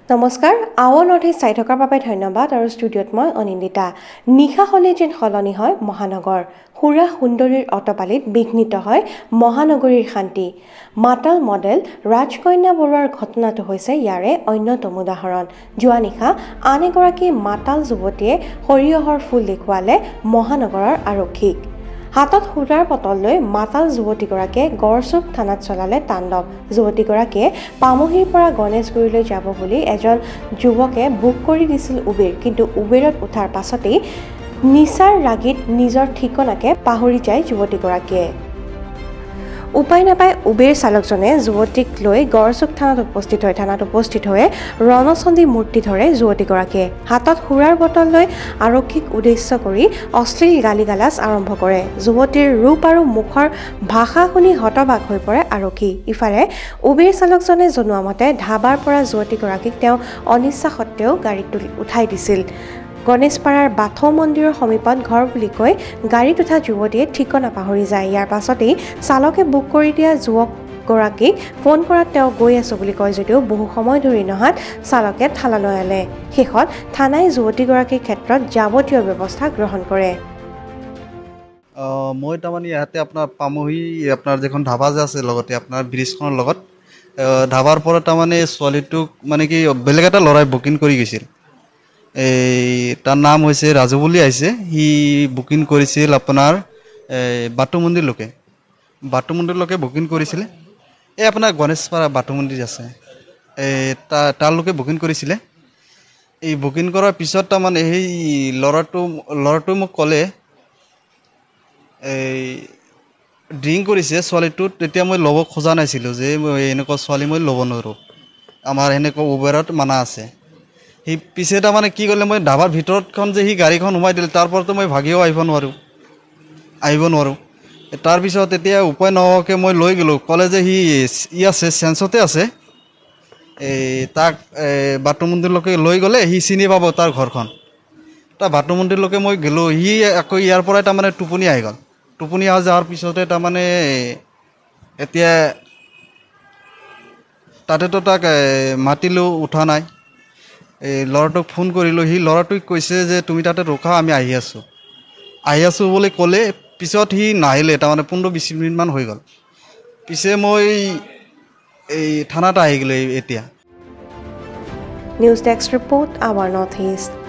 নমস্কাৰ আৱৰ north east চাই থকাৰ বাবে ধন্যবাদ আৰু ষ্টুডিঅ'ত মই অনিন্দিতা নিশা হ'লে যেন সলনি হয় মহানগৰ সুৰা সুন্দৰীৰ অটপালিত বিঘ্নিত হয় মহানগৰীৰ শান্তি মাতাল মডেল ৰাজকন্যা বৰুৱাৰ ঘটনাটো হৈছে ইয়াৰে অন্যতম উদাহৰণ যোৱা নিশা আন এগৰাকী মাতাল যুৱতীয়ে সৰিয়হৰ ফুল দেখুৱালে মহানগৰৰ আৰক্ষীক হাতত সুৰাৰ পটল লৈ মাতাল যুৱতীগৰাকীয়ে গড়চুক থানাত চলালে তাণ্ডৱ যুৱতীগৰাকীয়ে পামহিৰ পৰা গণেশগুৰিলৈ যাব বুলি এজন যুৱকে বুক কৰি দিছিল উবেৰ কিন্তু উবেৰত উঠাৰ পাছতেই নিচাৰ ৰাগিত নিজৰ ঠিকনাকে পাহৰি যায় যুৱতীগৰাকীয়ে উপায় নাপায় উবেৰ চালকজনে যুৱতীক লৈ গড়চুক থানাত উপস্থিত হৈ ৰণচণ্ডী মূৰ্তি ধৰে যুৱতীগৰাকীয়ে হাতত সুৰাৰ বটল লৈ আৰক্ষীক উদ্দেশ্য কৰি অশ্লীল গালিগালাজ আৰম্ভ কৰে যুৱতীৰ ৰূপ আৰু মুখৰ ভাষা শুনি হতবাক হৈ পৰে আৰক্ষী ইফালে উবেৰ চালকজনে জনোৱা মতে ধাবাৰ পৰা যুৱতীগৰাকীক তেওঁ অনিচ্ছা সত্ত্বেও গাড়ীত উঠাই দিছিল গণেশপাৰাৰ বাথৌ মন্দিৰৰ সমীপত ঘৰ বুলি কৈ গাড়ীত উঠা যুৱতীয়ে ঠিকনা পাহৰি যায় ইয়াৰ পাছতেই চালকে বুক কৰি দিয়া যুৱকগৰাকীক ফোন কৰাত তেওঁ গৈ আছো বুলি কয় যদিও বহু সময় ধৰি নহাত চালকে থানালৈ আনে শেষত থানাই যুৱতীগৰাকীৰ ক্ষেত্ৰত যাৱতীয় ব্যৱস্থা গ্ৰহণ কৰে মই তাৰমানে ইয়াতে আপোনাৰ পামহি আপোনাৰ যেখন ধাবা যে আছে লগতে আপোনাৰ ব্ৰিজখনৰ লগত ধাবাৰ পৰা তাৰমানে ছোৱালীটোক মানে কি বেলেগ এটা ল'ৰাই বুকিং কৰি গৈছিল তাৰ নাম হৈছে ৰাজু বুলি আহিছে সি বুকিং কৰিছিল আপোনাৰ বাটু মন্দিৰলৈকে বুকিং কৰিছিলে আপোনাৰ গণেশপাৰা বাটু মন্দিৰ আছে তালৈকে বুকিং কৰিছিলে এই বুকিং কৰাৰ পিছত তাৰমানে সেই ল'ৰাটো মোক ক'লে ড্ৰিংক কৰিছে ছোৱালীটো তেতিয়া মই ল'ব খোজা নাছিলোঁ যে এনেকুৱা ছোৱালী মই ল'ব নোৱাৰোঁ আমাৰ এনেকুৱা উবেৰত মানা আছে সি পিছে তাৰমানে কি কৰিলে মই ধাবাৰ ভিতৰতখন যে সি গাড়ীখন সোমাই দিলে তাৰ পৰাতো মই ভাগিও আহিব নোৱাৰোঁ তাৰপিছত এতিয়া উপায় নোহোৱাকৈ মই লৈ গ'লোঁ ক'লে যে সি আছে চেঞ্চতে আছে তাক বাটু মন্দিৰলৈকে লৈ গ'লে সি চিনি পাব তাৰ ঘৰখন তাৰ বাটু মন্দিৰলৈকে মই গ'লোঁ সি আকৌ ইয়াৰ পৰাই তাৰমানে টোপনি আহি গ'ল টোপনি অহা যোৱাৰ পিছতে তাৰমানে এতিয়া তাতেতো তাক মাতিলোঁ উঠা নাই ল'ৰাটোক ফোন কৰিলোঁ সি ল'ৰাটোক কৈছে যে তুমি তাতে ৰখা আমি আহি আছোঁ বুলি ক'লে পিছত সি নাহিলে তাৰমানে 15-20 মিনিটমান হৈ গ'ল পিছে মই এই থানাত আহি গ'লোঁ এতিয়া news desk report our north east